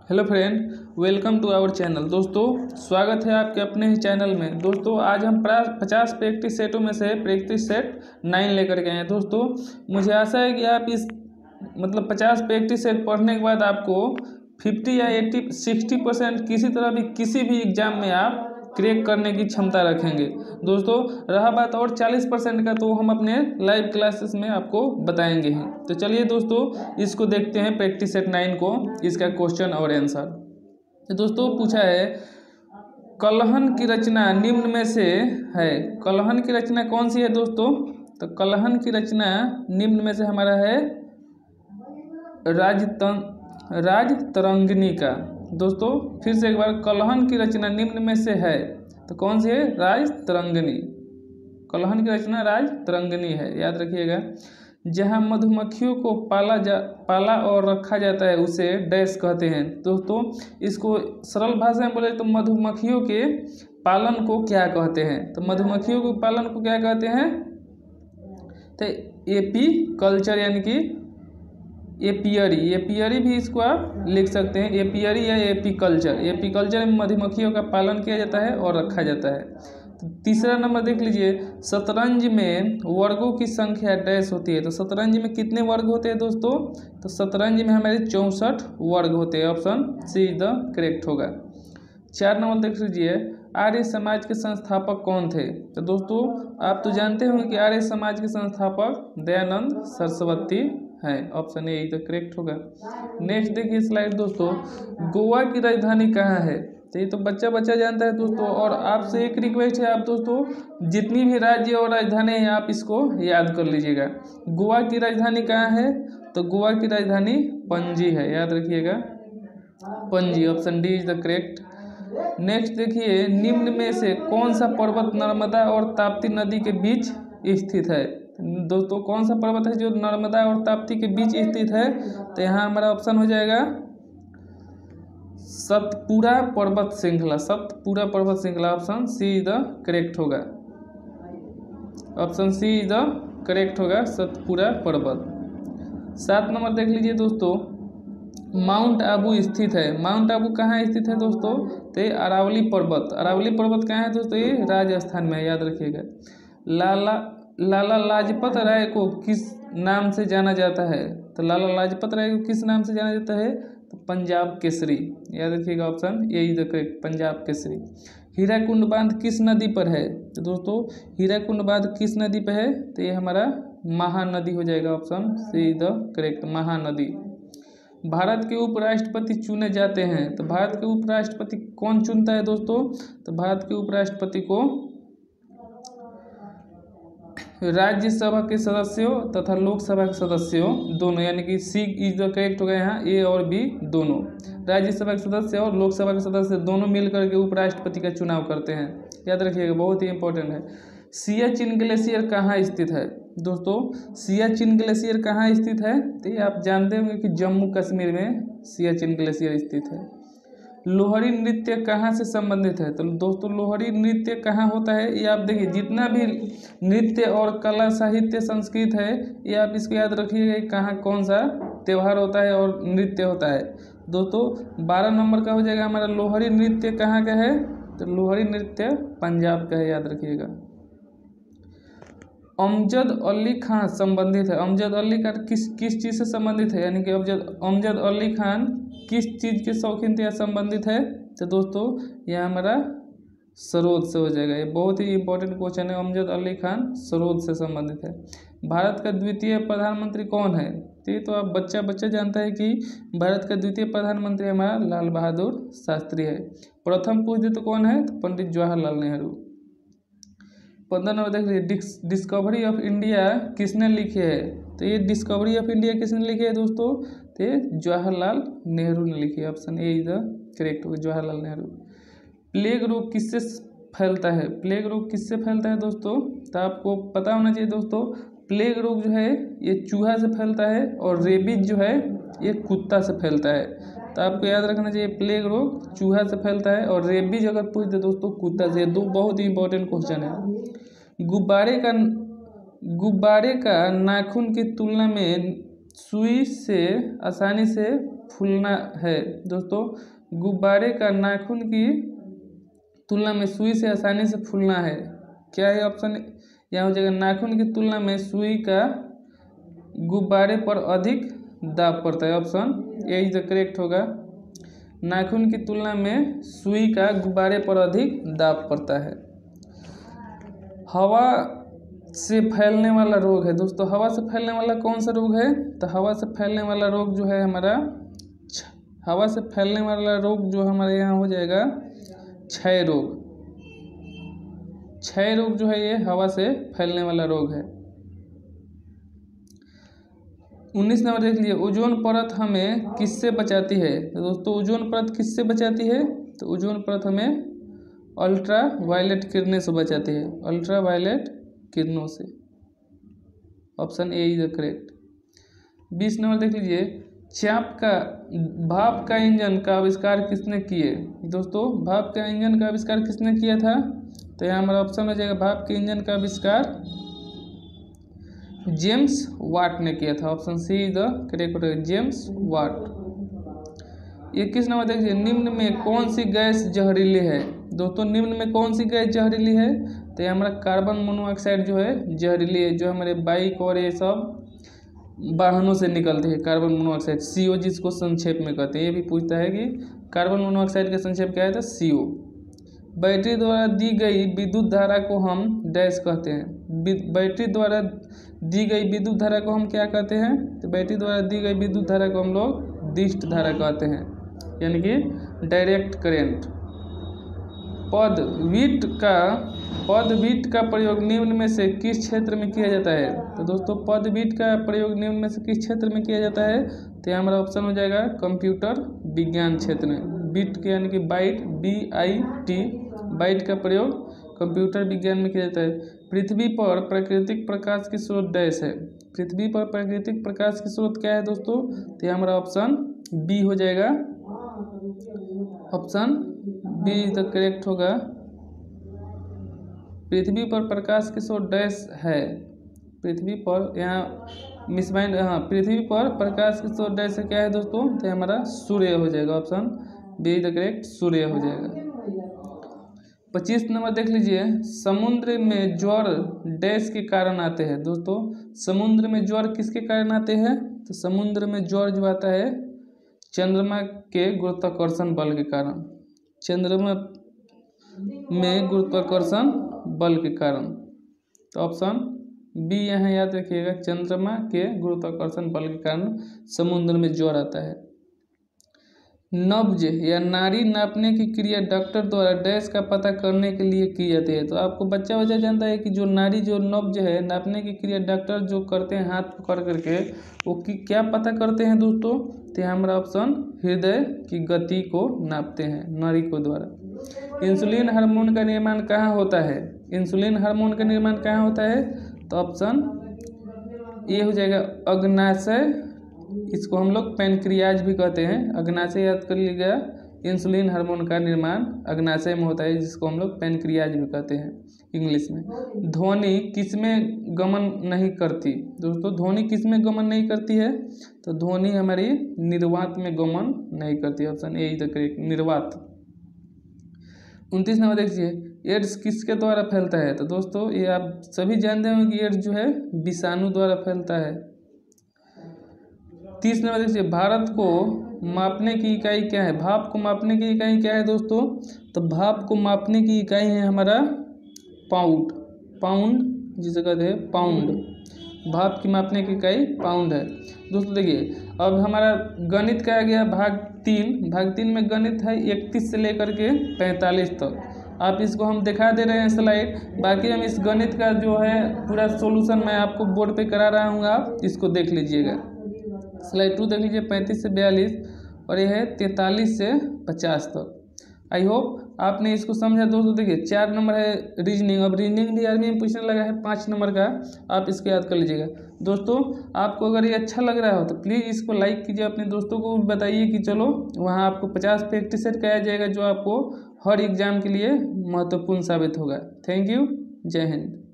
Hello friend, welcome to our channel. दोस्तों, स्वागत है आपके अपने ही चैनल में। दोस्तों, आज हम 50 प्रैक्टिस सेटों में से प्रैक्टिस सेट 9 लेकर के आए हैं। दोस्तों, मुझे आशा है कि आप इस 50 प्रैक्टिस सेट पढ़ने के बाद आपको 50 या 80 60% किसी भी एग्जाम में आप क्रैक करने की क्षमता रखेंगे। दोस्तों, रहा बात और 40% का, तो हम अपने लाइव क्लासेस में आपको बताएंगे ही। तो चलिए दोस्तों, इसको देखते हैं प्रैक्टिस सेट 9 को, इसका क्वेश्चन और आंसर। तो दोस्तों, पूछा है कलहन की रचना निम्न में से है। कलहन की रचना कौन सी है दोस्तों? तो कलहन की रचना निम्न में से हमारा है राजतरंगिणी का। दोस्तों, फिर से एक बार, कलहन की रचना निम्न में से है तो कौन सी है? राजतरंगिणी। कलहन की रचना राजतरंगिणी है, याद रखिएगा। जहाँ मधुमक्खियों को पाला और रखा जाता है उसे डैश कहते हैं। दोस्तों, इसको सरल भाषा में बोले तो मधुमक्खियों के पालन को क्या कहते हैं? तो मधुमक्खियों के पालन को क्या कहते हैं? तो एपी कल्चर, यानी कि एपियरी भी इसको आप लिख सकते हैं। एपियरी या एपीकल्चर। एपीकल्चर में मधुमक्खियों का पालन किया जाता है और रखा जाता है। तो तीसरा नंबर देख लीजिए, शतरंज में वर्गों की संख्या डैश होती है। तो शतरंज में कितने वर्ग होते हैं दोस्तों? तो शतरंज में हमारे 64 वर्ग होते हैं। Option C is the correct होगा। 4 नंबर देख लीजिए, आर्य समाज के संस्थापक कौन थे? तो दोस्तों, आप तो जानते होंगे कि आर्य समाज के संस्थापक दयानंद सरस्वती हैं। Option A is the correct होगा। नेक्स्ट देखिए स्लाइड दोस्तों, गोवा की राजधानी कहाँ है? तो ये तो बच्चा जानता है दोस्तों। और आपसे एक रिक्वेस्ट है, आप दोस्तों जितनी भी राज्य और राजधानी है आप इसको याद कर लीजिएगा। गोवा की राजधानी कहाँ है? तो गोवा की राजधानी पणजी है, याद रखिएगा, Panaji. Option D is the correct. Next देखिए, निम्न में से कौन सा पर्वत नर्मदा और ताप्ती नदी के बीच स्थित है? दोस्तों, कौन सा पर्वत है जो नर्मदा और ताप्ती के बीच स्थित है? तो यहाँ हमारा ऑप्शन हो जाएगा सतपुड़ा पर्वत श्रृंखला। सतपुड़ा पर्वत श्रृंखला। Option C is the correct होगा। Option C is the correct होगा, सतपुड़ा पर्वत। 7 नंबर देख लीजिए दोस्तों, माउंट आबू स्थित है। माउंट आबू कहाँ स्थित है दोस्तों? तो ये अरावली पर्वत। अरावली पर्वत कहाँ है दोस्तों? ये राजस्थान में है, याद रखिएगा। लाला लाजपत राय को किस नाम से जाना जाता है? तो लाला लाजपत राय को किस नाम से जाना जाता है? तो पंजाब केसरी, याद रखिएगा। Option A is the correct, Punjab Kesari. Hirakud बांध किस नदी पर है? तो दोस्तों, हीराकुंड बांध किस नदी पर है? तो ये हमारा महानदी हो जाएगा। Option C is the correct, Mahanadi. Bharat के उपराष्ट्रपति चुने जाते हैं। तो भारत के उपराष्ट्रपति कौन चुनता है दोस्तों? तो भारत के उपराष्ट्रपति को राज्यसभा के सदस्यों तथा लोकसभा के सदस्यों दोनों, यानी कि सी इज द करेक्ट हो गया यहाँ, ए और बी दोनों। राज्यसभा के सदस्य और लोकसभा के सदस्य दोनों मिलकर के उपराष्ट्रपति का चुनाव करते हैं, याद रखिएगा, बहुत ही इंपॉर्टेंट है। सियाचिन ग्लेशियर कहाँ स्थित है? दोस्तों, सियाचिन ग्लेशियर कहाँ स्थित है? तो ये आप जानते होंगे कि जम्मू कश्मीर में सियाचिन ग्लेशियर स्थित है। लोहड़ी नृत्य कहाँ से संबंधित है? तो दोस्तों, लोहड़ी नृत्य कहाँ होता है? ये आप देखिए, जितना भी नृत्य और कला साहित्य संस्कृत है, ये आप इसको याद रखिएगा कहाँ कौन सा त्यौहार होता है और नृत्य होता है। दोस्तों, 12 नंबर का हो जाएगा हमारा, लोहड़ी नृत्य कहाँ का है? तो लोहड़ी नृत्य पंजाब का है, याद रखिएगा। अमजद अली खान संबंधित है। अमजद अली खान किस चीज़ से संबंधित है? यानी कि अमजद अली खान किस चीज़ के शौकीन थे या संबंधित है? तो दोस्तों, यह हमारा सरोद से हो जाएगा। ये बहुत ही इंपॉर्टेंट क्वेश्चन है। अमजद अली खान सरोद से संबंधित है। भारत का द्वितीय प्रधानमंत्री कौन है? तो ये तो आप बच्चा जानता है कि भारत का द्वितीय प्रधानमंत्री हमारा लाल बहादुर शास्त्री है। प्रथम पूछ दे तो कौन है? तो पंडित जवाहरलाल नेहरू। 15 नंबर देख लीजिए, डिस्कवरी ऑफ इंडिया किसने लिखे है? तो ये डिस्कवरी ऑफ इंडिया किसने लिखे है दोस्तों? तो ये जवाहरलाल नेहरू ने लिखी है। Option A is the correct होगा, जवाहरलाल नेहरू। प्लेग रोग किससे फैलता है? प्लेग रोग किससे फैलता है दोस्तों? तो आपको पता होना चाहिए दोस्तों, प्लेग रोग जो है ये चूहा से फैलता है और रेबीज जो है ये कुत्ता से फैलता है। तो आपको याद रखना चाहिए, प्लेग रोग चूहा से फैलता है और रेबीज अगर पूछ दे दोस्तों कुत्ता से। दो बहुत ही इंपॉर्टेंट क्वेश्चन है। गुब्बारे का नाखून की तुलना में सुई से आसानी से फूलना है दोस्तों, गुब्बारे का नाखून की तुलना में सुई से आसानी से फूलना है। क्या है ऑप्शन? यहाँ हो जाएगा नाखून की तुलना में सुई का गुब्बारे पर अधिक दाब पड़ता है। Option A is the correct होगा। नाखून की तुलना में सुई का गुब्बारे पर अधिक दाब पड़ता है। हवा से फैलने वाला रोग है दोस्तों, हवा से फैलने वाला कौन सा रोग है? तो हवा से फैलने वाला रोग जो है हमारा हवा से फैलने वाला रोग जो हमारे यहाँ हो जाएगा क्षय रोग। क्षय रोग जो है ये हवा से फैलने वाला रोग है। 19 नंबर देख लीजिए, ओजोन परत हमें किससे बचाती है? तो दोस्तों ओजोन परत किससे बचाती है? तो ओजोन परत हमें अल्ट्रा वायलेट किरणें से बचाती है, अल्ट्रा वायलेट किरणों से। Option A is the correct. 20 number देख लीजिए, भाप का इंजन का आविष्कार किसने किए? दोस्तों भाप का इंजन का आविष्कार किसने किया था? तो यहाँ हमारा ऑप्शन हो जाएगा भाप के इंजन का आविष्कार जेम्स वाट ने किया था। Option C is the correct हो जाएगा, जेम्स वाट। 21 नंबर देखिए, निम्न में कौन सी गैस जहरीली है? दोस्तों निम्न में कौन सी गैस जहरीली है? तो ये हमारा कार्बन मोनोऑक्साइड जो है जहरीली है, जो हमारे बाइक और ये सब वाहनों से निकलती है। कार्बन मोनोऑक्साइड CO जिसको संक्षेप में कहते हैं। ये भी पूछता है कि कार्बन मोनोऑक्साइड का संक्षेप क्या है? तो CO। बैटरी द्वारा दी गई विद्युत धारा को हम डैश कहते हैं। बैटरी द्वारा दी गई विद्युत धारा को हम क्या कहते हैं? तो बैटरी द्वारा दी गई विद्युत धारा को हम लोग दिष्ट धारा कहते हैं, यानी कि डायरेक्ट करेंट। पदवीट का प्रयोग निम्न में से किस क्षेत्र में किया जाता है? तो दोस्तों पदवीट का प्रयोग निम्न में से किस क्षेत्र में किया जाता है? तो हमारा ऑप्शन हो जाएगा कंप्यूटर विज्ञान क्षेत्र में। बीट के यानी कि बाइट BIT बाइट का प्रयोग कंप्यूटर विज्ञान में किया जाता है। पृथ्वी पर प्राकृतिक प्रकाश की स्रोत डैश है। पृथ्वी पर प्राकृतिक प्रकाश की स्रोत क्या है दोस्तों? तो हमारा ऑप्शन बी हो जाएगा, option B is the correct होगा। पृथ्वी पर प्रकाश की स्रोत डैश है। पृथ्वी पर यहाँ मिसमाइंड, हाँ पृथ्वी पर प्रकाश की स्रोत डैश है क्या है दोस्तों? तो हमारा सूर्य हो जाएगा। Option B is the correct, सूर्य हो जाएगा। 25 नंबर देख लीजिए, समुद्र में ज्वार डैश के कारण आते हैं। दोस्तों समुद्र में ज्वार किसके कारण आते हैं? तो समुद्र में ज्वार जो आता है चंद्रमा के गुरुत्वाकर्षण बल के कारण। चंद्रमा में गुरुत्वाकर्षण बल के कारण। तो ऑप्शन बी यहाँ याद रखिएगा, चंद्रमा के गुरुत्वाकर्षण बल के कारण समुद्र में ज्वार आता है। नब्ज या नाड़ी नापने की क्रिया डॉक्टर द्वारा डैश का पता करने के लिए की जाती है। तो आपको बच्चा जानता है कि जो नाड़ी जो नब्ज है नापने की क्रिया डॉक्टर जो करते हैं हाथ पकड़ करके, वो क्या पता करते हैं दोस्तों? तो हमारा ऑप्शन हृदय की गति को नापते हैं नाड़ी को द्वारा। इंसुलिन हार्मोन का निर्माण कहाँ होता है? इंसुलिन हार्मोन का निर्माण कहाँ होता है? तो ऑप्शन ए हो जाएगा अग्नाशय, इसको हम लोग पैनक्रियाज भी कहते हैं। अग्नाशय याद कर लीजिएगा, इंसुलिन हार्मोन का निर्माण अग्नाशय में होता है, जिसको हम लोग पैनक्रियाज भी कहते हैं इंग्लिश में। ध्वनि किसमें गमन नहीं करती? दोस्तों ध्वनि किसमें गमन नहीं करती है? तो ध्वनि हमारी निर्वात में गमन नहीं करती। Option A is the correct, निर्वात। 29 नंबर देखिए, एड्स किसके द्वारा फैलता है? तो दोस्तों ये आप सभी जानते हो कि एड्स जो है विषाणु द्वारा फैलता है। 30 नंबर देखिए, भारत को मापने की इकाई क्या है? भाप को मापने की इकाई क्या है दोस्तों? तो भाप को मापने की इकाई है हमारा पाउंड। पाउंड जिसे कहते हैं पाउंड। भाप की मापने की इकाई पाउंड है। दोस्तों देखिए अब हमारा गणित का आ गया भाग 3। भाग 3 में गणित है 31 से लेकर के 45 तक। आप इसको हम दिखा दे रहे हैं स्लाइड, बाकी हम इस गणित का जो है पूरा सॉल्यूशन मैं आपको बोर्ड पे करा रहा हूँ, आप इसको देख लीजिएगा। स्लाइड 2 देख लीजिए 35 से 42 और यह है 43 से 50 तक। आई होप आपने इसको समझा। दोस्तों देखिए 4 नंबर है रीजनिंग। अब रीजनिंग भी आर्मी में पूछने लगा है 5 नंबर का, आप इसको याद कर लीजिएगा। दोस्तों आपको अगर ये अच्छा लग रहा हो तो प्लीज़ इसको लाइक कीजिए, अपने दोस्तों को भी बताइए कि चलो वहाँ आपको 50 प्रैक्टिस सेट कराया जाएगा, जो आपको हर एग्जाम के लिए महत्वपूर्ण साबित होगा। थैंक यू, जय हिंद।